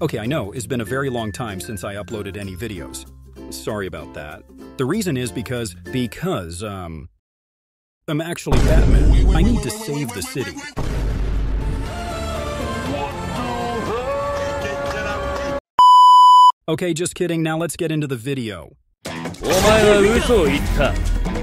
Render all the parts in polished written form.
Okay, I know, it's been a very long time since I uploaded any videos. Sorry about that. The reason is because I'm actually Batman. I need to save the city. Okay, just kidding. Now let's get into the video. お前は嘘を言った。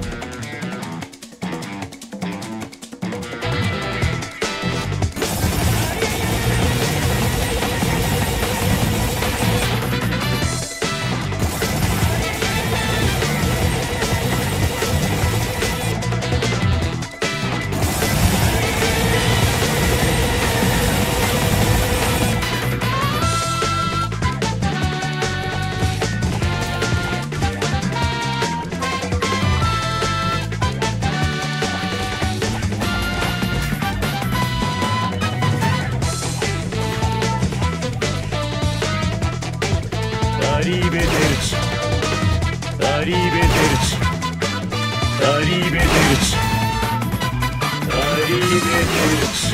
アリーベデルチ、アリーベデルチ、アリーベデルチ、アリーベデルチ。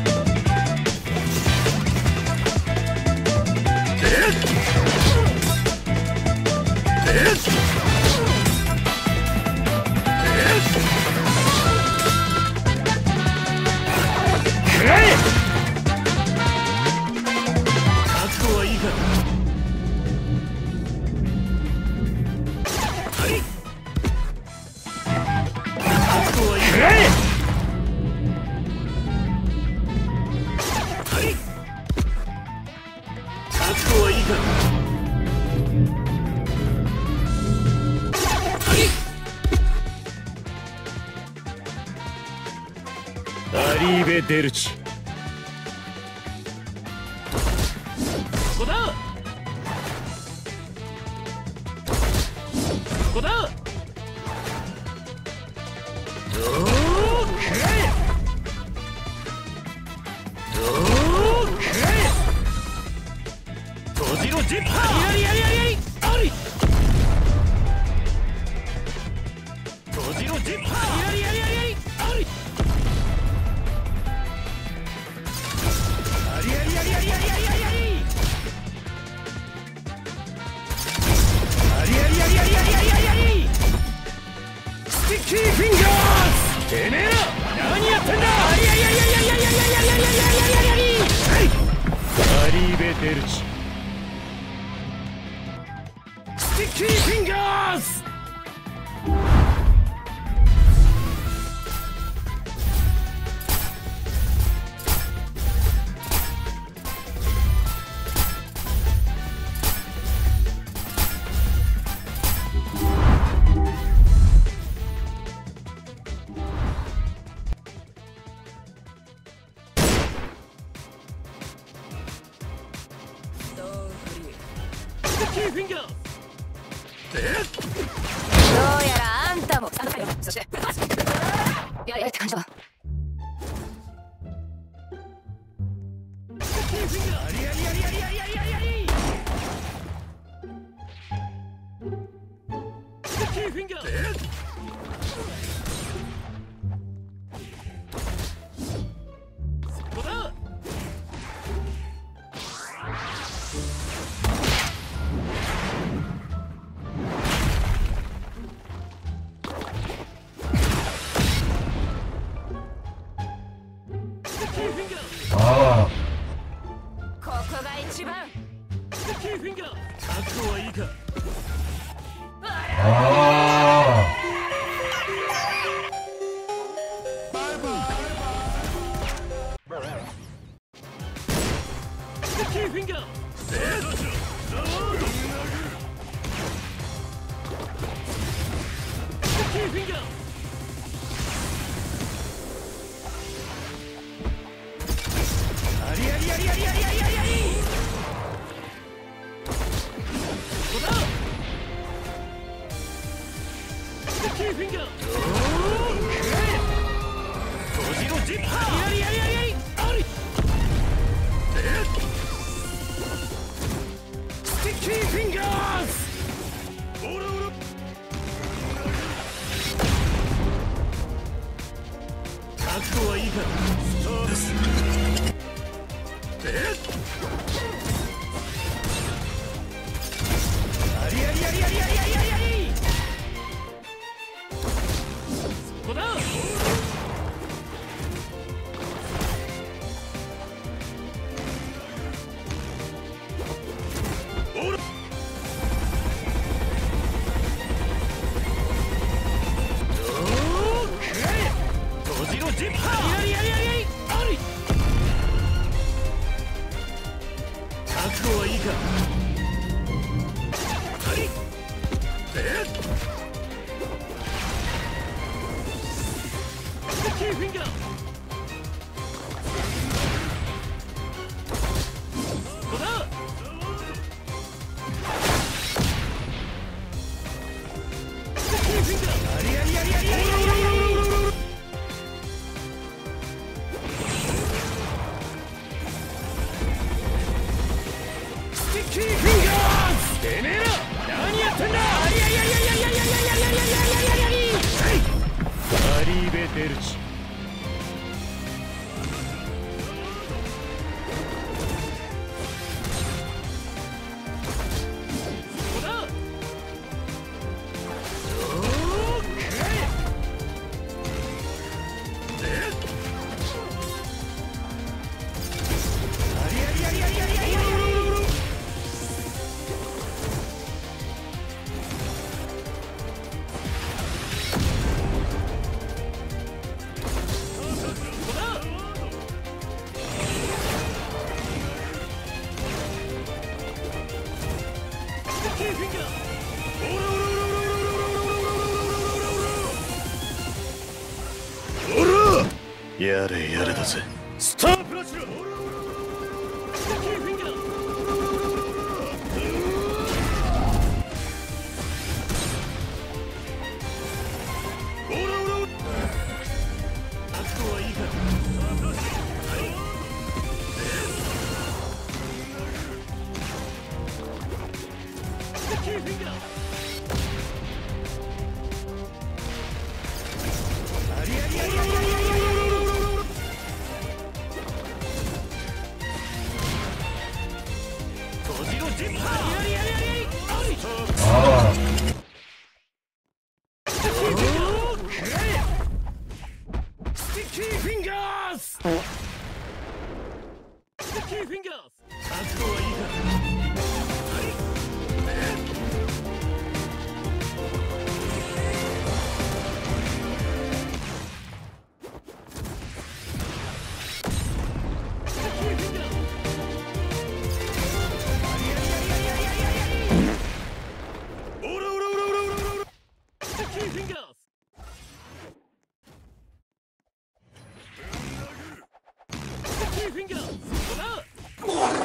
くらえ！覚悟はいいか？アリーベデルチ。ここだ。ここだ。てめえら何やってんだ。アリーベデルチ。スティッキーフィンガーズ。どうやらあんたもそしてやれって感じだ。ここが一番。覚悟はいいか。覚悟はいいか。スターです。 覚悟はいいか。キーフィンガー。ここだ。キーフィンガー。ありありありありありあり。キーフィンガーズ。てめえら何やってんだ。ありありありありありありありありありありありあり。アリーベデルチ。やれやれだぜ。スタープラチナ。フィンガー。